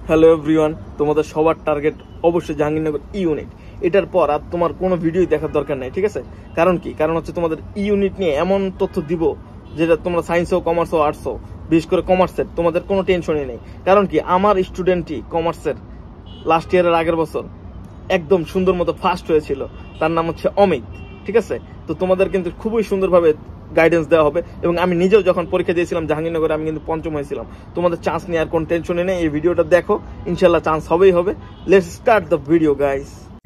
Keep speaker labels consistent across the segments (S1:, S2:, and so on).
S1: Hello everyone, তোমাদের সবার target অবশ্যই জাহাঙ্গীরনগর ইউনিট। এটার পর আর তোমার কোনো ভিডিওই দেখার দরকার নেই, ঠিক আছে? কারণ কি? কারণ হচ্ছে তোমাদের ইউনিট নিয়ে এমন তথ্য দিব যেটা তোমরা সায়েন্স হোক, কমার্স হোক, আর্টস হোক, বিশেষ করে কমার্সের তোমাদের কোনো টেনশনই নেই। কারণ কি, আমার স্টুডেন্টই কমার্সের লাস্ট ইয়ারের আগের বছর একদম সুন্দর মতো ফার্স্ট হয়েছিল। তার নাম হচ্ছে অমিত, ঠিক আছে? তো তোমাদের কিন্তু খুবই সুন্দরভাবে গাইডেন্স দেওয়া হবে। এবং আমি নিজেও যখন পরীক্ষা দিয়েছিলাম জাহাঙ্গীরনগরে, আমি কিন্তু পঞ্চম হয়েছিলাম। তোমাদের চান্স নিয়ে আর কোনো টেনশনই নেই। এই ভিডিওটা দেখো, ইনশাল্লাহ চান্স হবেই হবে। Let's start the video guys.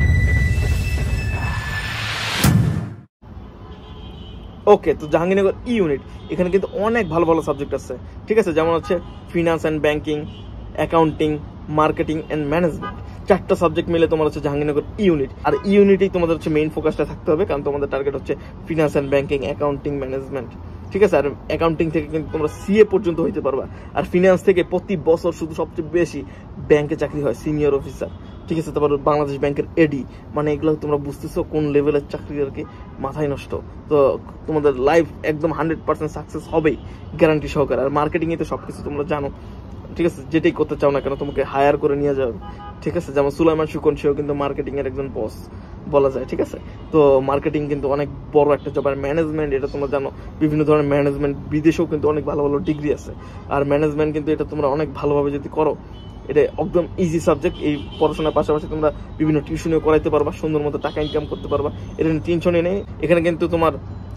S1: Okay, তো জাহাঙ্গীরনগর ইউনিট এখানে কিন্তু অনেক ভালো ভালো সাবজেক্ট আছে, ঠিক আছে? যেমন হচ্ছে finance and banking, accounting, marketing and management. 4টা সাবজেক্ট মিলে তোমার হচ্ছে জাহাঙ্গীরনগর ইউনিট। আর ইউনিটেই তোমাদের হচ্ছে মেইন ফোকাসটা থাকতে হবে, কারণ তোমাদের টার্গেট হচ্ছে finance and banking, accounting, management, ঠিক আছে? আর অ্যাকাউন্টিং থেকে কিন্তু তোমরা সিএ পর্যন্ত হইতে পারবা। আর ফিনান্স থেকে প্রতি বছর শুধু সবচেয়ে বেশি ব্যাংকে চাকরি হয়, সিনিয়র অফিসার, ঠিক আছে? তারপর বাংলাদেশ ব্যাংকের এডি, মানে এগুলো তোমরা বুঝতেছো কোন লেভেলের চাকরি আর কি, মাথায় নষ্ট। তো তোমাদের লাইফ একদম 100% সাকসেস হবেই, গ্যারান্টি সহকারে। আর মার্কেটিংয়ে তো সবকিছু তোমরা জানো, ঠিক আছে? যেটাই করতে চাও না কেন তোমাকে হায়ার করে নিয়ে যাবে, ঠিক আছে? যেমন সুলাইমান সুকন, সেও কিন্তু মার্কেটিং এর একজন বস বলা যায়, ঠিক আছে? তো মার্কেটিং কিন্তু অনেক বড় একটা জব। আর ম্যানেজমেন্ট, এটা তোমরা জানো, বিভিন্ন ধরনের ম্যানেজমেন্ট, বিদেশেও কিন্তু অনেক ভালো ভালো ডিগ্রি আছে। আর ম্যানেজমেন্ট কিন্তু এটা তোমরা অনেক ভালোভাবে যদি করো, এটা একদম ইজি সাবজেক্ট। এই পড়াশোনার পাশাপাশি তোমরা বিভিন্ন টিউশনিও করাইতে পারবা, সুন্দর মতো টাকা ইনকাম করতে পারবা। এটা টেনশনই নেই। এখানে কিন্তু তোমার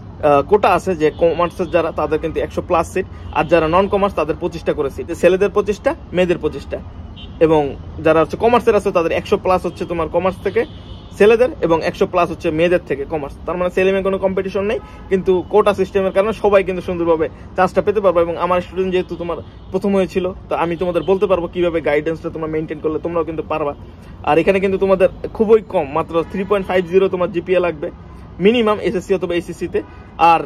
S1: কোটা আছে, যে কমার্সের যারা তাদের কিন্তু 100+ সিট, আর যারা নন কমার্স তাদের 25টা করে সিট। ছেলেদের 25টা, মেয়েদের 25টা। এবং যারা হচ্ছে কমার্সের আছে তাদের 100+ হচ্ছে তোমার কমার্স থেকে ছেলেদের, এবং 100+ হচ্ছে মেয়েদের থেকে কমার্স। তার মানে ছেলে মেয়ে কোনো কম্পিটিশন নেই, কিন্তু কোটা সিস্টেমের কারণে সবাই কিন্তু সুন্দরভাবে চান্সটা পেতে পারবে। এবং আমার স্টুডেন্ট যেহেতু তোমার প্রথম হয়েছিল, তো আমি তোমাদের বলতে পারবো কিভাবে গাইডেন্সটা তোমরা মেনটেন করলে তোমরাও কিন্তু পারবা। আর এখানে কিন্তু তোমাদের খুবই কম, মাত্র 3.50 তোমার জিপিএ লাগবে মিনিমাম এসএসসি অথবা এসএসসি-তে। আর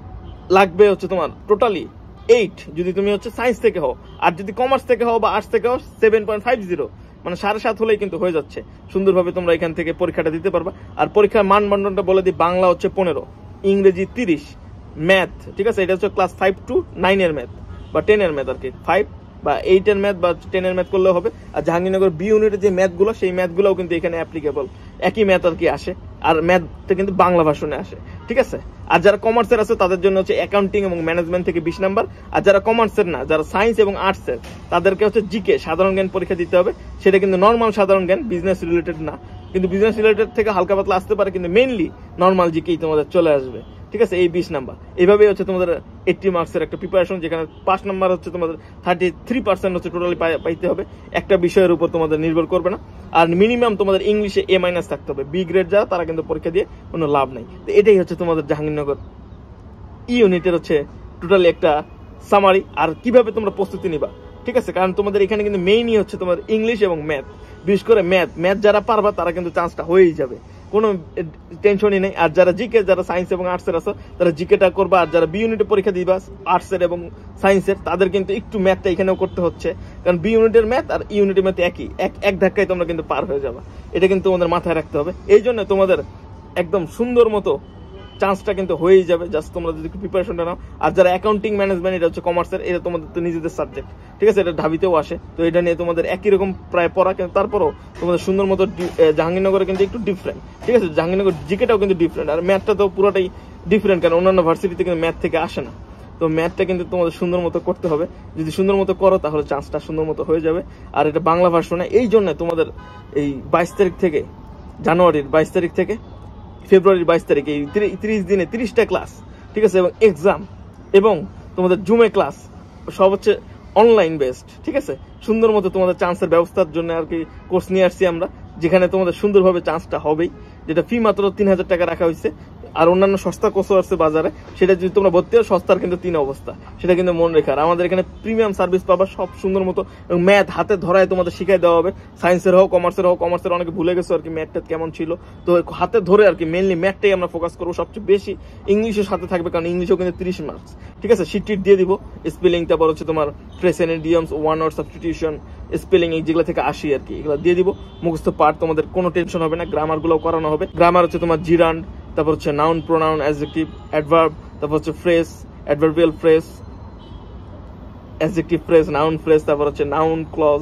S1: লাগবে হচ্ছে তোমার টোটালি 8 যদি তুমি হচ্ছে সায়েন্স থেকে হও। আর যদি কমার্স থেকে হও বা আর্টস থেকে হও 7.50, মানে 7.5 হলেই কিন্তু হয়ে যাচ্ছে। সুন্দরভাবে তোমরা এখান থেকে পরীক্ষাটা দিতে পারবা। আর পরীক্ষার মানদণ্ডটা বলে দিই, বাংলা হচ্ছে 15, ইংরেজি 30, ম্যাথ, ঠিক আছে? এটা হচ্ছে ক্লাস 5 to 9 এর ম্যাথ বা 10 এর ম্যাথ আর কি। 5 বা 8 এর ম্যাথ বা 10 এর ম্যাথ করলেও হবে। আর জাহাঙ্গীরনগর বি ইউনিটের যে ম্যাথগুলো, সেই ম্যাথগুলোও কিন্তু এখানে অ্যাপ্লিকেবল, একই ম্যাথ আর কি আসে। আর ম্যাথটা কিন্তু বাংলা ভার্সনে আসে, ঠিক আছে? আর যারা কমার্সের আছে তাদের জন্য হচ্ছে অ্যাকাউন্টিং এবং ম্যানেজমেন্ট থেকে 20 নাম্বার। আর যারা কমার্সের না, যারা সায়েন্স এবং আর্টসের, তাদেরকে হচ্ছে জিকে, সাধারণ জ্ঞান পরীক্ষা দিতে হবে। সেটা কিন্তু নর্মাল সাধারণ জ্ঞান, বিজনেস রিলেটেড না। কিন্তু বিজনেস রিলেটেড থেকে হালকা পাতলা আসতে পারে, কিন্তু মেইনলি নর্মাল জিকেই তোমাদের চলে আসবে, ঠিক আছে? এই 20 নাম্বার। এইভাবেই হচ্ছে তোমাদের 80 মার্কসের একটা প্রিপারেশন, যেখানে 5 নাম্বার হচ্ছে তোমাদের 33% হচ্ছে টোটালি পাইতে হবে। একটা বিষয়ের উপর তোমাদের নির্ভর করবে না। আর মিনিমাম তোমাদের ইংলিশে A- থাকতে হবে। বি গ্রেড যারা, তারা কিন্তু পরীক্ষা দিয়ে কোনো লাভ নেই। তো এটাই হচ্ছে তোমাদের জাহাঙ্গীরনগর ইউনিটের হচ্ছে টোটালি একটা সামারি। আর কিভাবে তোমরা প্রস্তুতি নিবা, ঠিক আছে? কারণ তোমাদের এখানে কিন্তু মেইনই হচ্ছে তোমার ইংলিশ এবং ম্যাথ। বিশেষ করে ম্যাথ যারা পারবা তারা কিন্তু চান্সটা হয়েই যাবে, কোনো টেনশনই নেই। আর যারা জিকে, যারা সায়েন্স এবং আর্টসের আছে, তারা জিকেটা করবা। আর যারা বি ইউনিটে পরীক্ষা দিবা আর্টসের এবং সায়েন্সের, তাদের কিন্তু একটু ম্যাথটা এখানেও করতে হচ্ছে, কারণ বি ইউনিটের ম্যাথ আর ইউনিটের ম্যাথ একই, এক ধাক্কায় তোমরা কিন্তু পার হয়ে যাবা। এটা কিন্তু তোমাদের মাথায় রাখতে হবে। এই জন্য তোমাদের একদম সুন্দর মতো চান্সটা কিন্তু হয়েই যাবে, জাস্ট তোমরা যদি প্রিপারেশনটা নাও। আর যারা অ্যাকাউন্টিং ম্যানেজমেন্ট, এটা হচ্ছে কমার্সের, এটা তোমাদের তো নিজেদের সাবজেক্ট, ঠিক আছে? এটা ঢাবিতেও আসে। তো এটা নিয়ে তোমাদের একই রকম প্রায় পড়া, কিন্তু তারপরও তোমাদের সুন্দর মতো জাহাঙ্গীরনগরে কিন্তু একটু ডিফারেন্ট, ঠিক আছে? জাহাঙ্গীরনগর জিকেটাও কিন্তু ডিফারেন্ট। আর ম্যাথটা তো পুরোটাই ডিফারেন্ট, কারণ অন্যান্য ভার্সিটিতে কিন্তু ম্যাথ থেকে আসে না। তো ম্যাথটা কিন্তু তোমাদের সুন্দর মতো করতে হবে। যদি সুন্দর মতো করো, তাহলে চান্সটা সুন্দর মতো হয়ে যাবে। আর এটা বাংলা ভার্সনে। এই জন্য তোমাদের এই 22 তারিখ থেকে, জানুয়ারির 22 তারিখ থেকে ফেব্রুয়ারির 22 তারিখে, এই 30 দিনে 30টা ক্লাস, ঠিক আছে? এবং এক্সাম এবং তোমাদের জুমে ক্লাস, সব হচ্ছে অনলাইন বেসড, ঠিক আছে? সুন্দর মতো তোমাদের চান্সের ব্যবস্থার জন্য আর কি কোর্স নিয়ে আসছি আমরা, যেখানে তোমাদের সুন্দরভাবে চান্সটা হবেই। যেটা ফি মাত্র 3000 টাকা রাখা হয়েছে। আর অন্যান্য সস্তা কোর্সও আছে বাজারে, সেটা যদি তোমরা ভর্তি হও, সস্তার কিন্তু 3 অবস্থা, সেটা কিন্তু মনে রেখে। আর আমাদের এখানে প্রিমিয়াম সার্ভিস পাবা, সব সুন্দর মতো। এবং ম্যাথ হাতে ধরায় তোমাদের শিখাই দেওয়া হবে। সায়েন্সের হোক, কমার্সের হোক। কমার্সের অনেকে ভুলে গেছো আর কি ম্যাথটা কেমন ছিল, তো হাতে ধরে আর কি মেনলি ম্যাথটাই আমরা ফোকাস করবো সবচেয়ে বেশি। ইংলিশের সাথে থাকবে, কারণ ইংলিশেও কিন্তু 30 মার্কস, ঠিক আছে? শিট দিয়ে দিব, স্পেলিং, তারপর হচ্ছে তোমার phrase and idioms, one word substitution, spelling, এই যেগুলো থেকে আসি আর কি, এগুলো দিয়ে দিব। মুখস্থ পার্ট তোমাদের কোনো টেনশন হবে না। গ্রামার গুলো করানো হবে। গ্রামার হচ্ছে তোমার জিরান্ড, তারপর হচ্ছে নাউন, প্রোনাউন, অ্যাডজেক্টিভ, অ্যাডভার্ব, তারপর হচ্ছে phrase, adverbial phrase, adjective phrase, noun phrase, তারপর হচ্ছে noun clause,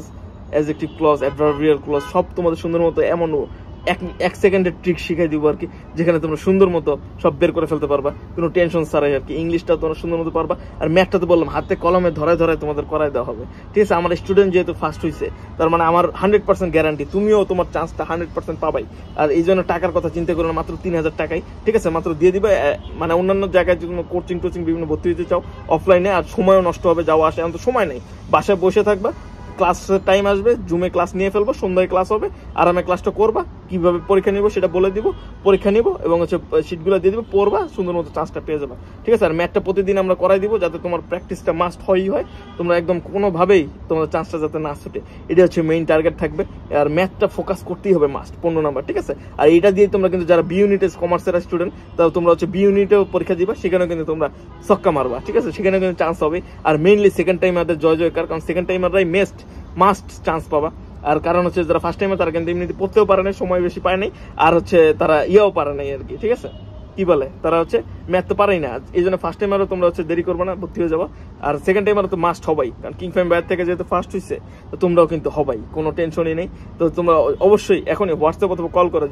S1: adjective clause, adverbial clause সব তোমাদের সুন্দর মতো এমন এক সেকেন্ডের ট্রিক শিখাই দিব আর কি, যেখানে তোমরা সুন্দর মতো সব বের করে ফেলতে পারবা কোনো টেনশন ছাড়াই আর কি। ইংলিশটা তোমরা সুন্দর মতো পারবা, আর ম্যাথটা তো বললাম হাতে কলমে ধরায় ধরায় তোমাদের করাই দেওয়া হবে, ঠিক আছে। আমার স্টুডেন্ট যেহেতু ফার্স্ট হয়েছে, তার মানে আমার 100% গ্যারান্টি তুমিও তোমার চান্সটা 100% পাবাই। আর এই জন্য টাকার কথা চিন্তা করো না, মাত্র 3000 টাকায়, ঠিক আছে, মাত্র দিয়ে দিবে। মানে অন্যান্য জায়গায় যদি কোচিং টোচিং বিভিন্ন ভর্তি হতে চাও অফলাইনে, আর সময়ও নষ্ট হবে, যাওয়া আসে, এখন তো সময় নেই, বাসায় বসে থাকবা, ক্লাসের টাইম আসবে, জুমে ক্লাস নিয়ে ফেলবো, সন্ধ্যায় ক্লাস হবে, আরামে ক্লাসটা করবা, কিভাবে পরীক্ষা নিব সেটা বলে দিব, পরীক্ষা নিব এবং হচ্ছে শিটগুলো দিয়ে দিব, পড়বা, সুন্দর মতো চান্সটা পেয়ে যাবা, ঠিক আছে। আর ম্যাথটা প্রতিদিন আমরা করাই দিব, যাতে তোমার প্র্যাকটিসটা মাস্ট হয়ই হয়, তোমরা একদম কোনোভাবেই তোমাদের চান্সটা যাতে না ছুটে, এটা হচ্ছে মেইন টার্গেট থাকবে। আর ম্যাথটা ফোকাস করতেই হবে মাস্ট, 15 নাম্বার, ঠিক আছে। আর এটা দিয়ে তোমরা কিন্তু যারা বি ইউনিটে কমার্সের স্টুডেন্ট, তাও তোমরা হচ্ছে বি ইউনিটেও পরীক্ষা দিবা, সেখানেও কিন্তু তোমরা ছক্কা মারবা, ঠিক আছে, সেখানেও কিন্তু চান্স হবে। আর মেইনলি সেকেন্ড টাইমারদের জয় জয়কার, কারণ সেকেন্ড টাইমাররাই মাস্ট চান্স পাবা। আর কারণ হচ্ছে যারা ফার্স্ট টাইমে তারা কিন্তু এমনিতে পড়তেও পারে নাই, সময় বেশি পায় নাই, আর হচ্ছে তারা ইয়েও পারে নাই আর কি, ঠিক আছে, কি বলে তারা হচ্ছে ম্যাথ তো পারেই না। এই জন্য ফার্স্ট টাইমারও তোমরা হচ্ছে দেরি করবে না, ভর্তি হয়ে যাবা। আর সেকেন্ড টাইমারও তো মাস্ট হবাই, কারণ কিং ফাইম বাইরে থেকে যেহেতু ফার্স্ট হয়েছে, তো তোমরাও কিন্তু হবাই, কোনো টেনশনই নেই। তো তোমরা অবশ্যই এখনই হোয়াটসঅ্যাপ অথবা কল করো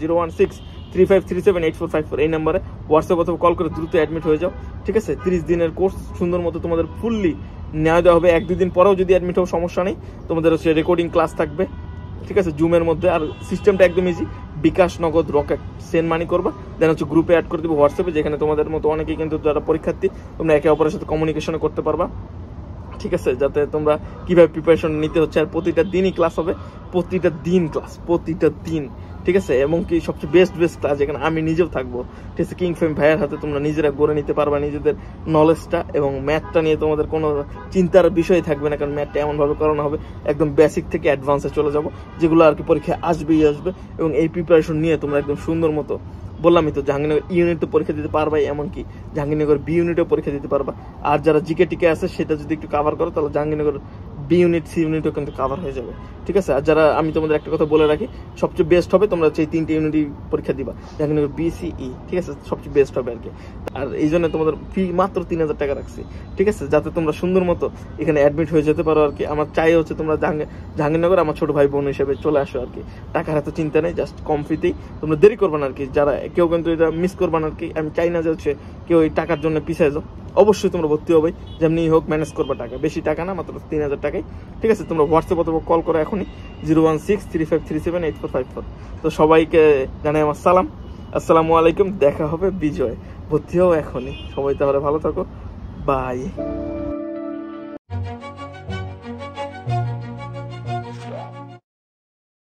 S1: 01635378454 এই নাম্বারে হোয়াটসঅ্যাপ অথবা কল করে দ্রুত অ্যাডমিট হয়ে যাও, ঠিক আছে। 30 দিনের কোর্স সুন্দর মতো তোমাদের ফুললি নেওয়া দেওয়া হবে। 1-2 দিন পরেও যদি অ্যাডমিট হও সমস্যা নেই, তোমাদের হচ্ছে রেকর্ডিং ক্লাস থাকবে, ঠিক আছে, জুমের মধ্যে। আর সিস্টেমটা একদম ইজি, বিকাশ, নগদ, রকেট সেন্ড মানি করবা, দেন হচ্ছে গ্রুপে অ্যাড করে দেবো হোয়াটসঅ্যাপে, যেখানে তোমাদের মতো অনেকেই কিন্তু যারা পরীক্ষার্থী তোমরা একে অপরের সাথে কমিউনিকেশন করতে পারবা, ঠিক আছে, যাতে তোমরা কিভাবে প্রিপারেশন নিতে হচ্ছে। আর প্রতিটা দিনই ক্লাস হবে, প্রতিটা দিন, ঠিক আছে। এবং কি সবচেয়ে বেস্ট ক্লাস, যেখানে আমি নিজেও থাকবো, ঠিক আছে, কিং ফেম ভাইয়ের হাতে তোমরা নিজেরা গড়ে নিতে পারবা নিজেদের নলেজটা, এবং ম্যাথটা নিয়ে তোমাদের কোনো চিন্তার বিষয় থাকবে না, কারণ ম্যাথটা এমনভাবে করানো হবে একদম বেসিক থেকে অ্যাডভান্সে চলে যাবো, যেগুলো আর কি পরীক্ষায় আসবে। এবং এই প্রিপারেশন নিয়ে তোমরা একদম সুন্দর মতো, বললামই তো, জাহাঙ্গীরনগর ই ইউনিটও পরীক্ষা দিতে পারবা, এমনকি জাহাঙ্গীরনগর বি ইউনিটেও পরীক্ষা দিতে পারবা। আর যারা জিকে টিকে আছে সেটা যদি একটু কাভার করো, তাহলে জাহাঙ্গীরনগর বি ইউনিট, সি ইউনিটও কিন্তু কাভার হয়ে যাবে, ঠিক আছে। আর যারা, আমি তোমাদের একটা কথা বলে রাখি, সবচেয়ে বেস্ট হবে তোমরা হচ্ছে এই 3টে ইউনিটই পরীক্ষা দিবা, জাহাঙ্গীরনগর বি, সি, ই, ঠিক আছে, সবচেয়ে বেস্ট হবে আর কি। আর এই জন্য তোমাদের ফি মাত্র 3000 টাকা রাখছি, ঠিক আছে, যাতে তোমরা সুন্দর মতো এখানে অ্যাডমিট হয়ে যেতে পারো আর কি। আমার চাই হচ্ছে তোমরা জাহাঙ্গীরনগর আমার ছোট ভাই বোন হিসেবে চলে আসো আর কি। টাকার এত চিন্তা নেই, জাস্ট কম ফিতেই তোমরা দেরি করবে না আর কি। যারা কেউ কিন্তু এটা মিস করবে না আর কি, আমি চাই না যে হচ্ছে কেউ এই টাকার জন্য পিছিয়ে যাও। অবশ্যই তোমরা ভর্তি হবে, যেমনি হোক ম্যানেজ করবা টাকা, বেশি টাকা না, মাত্র 3000 টাকায়, ঠিক আছে। তোমরা হোয়াটসঅ্যাপ অথবা কল করো এখনই 01635378454। তো সবাইকে জানাই আমার সালাম, আসসালামু আলাইকুম, দেখা হবে বিজয়। ভর্তি হও এখনই, সবাই তাহলে ভালো থাকো, বাই।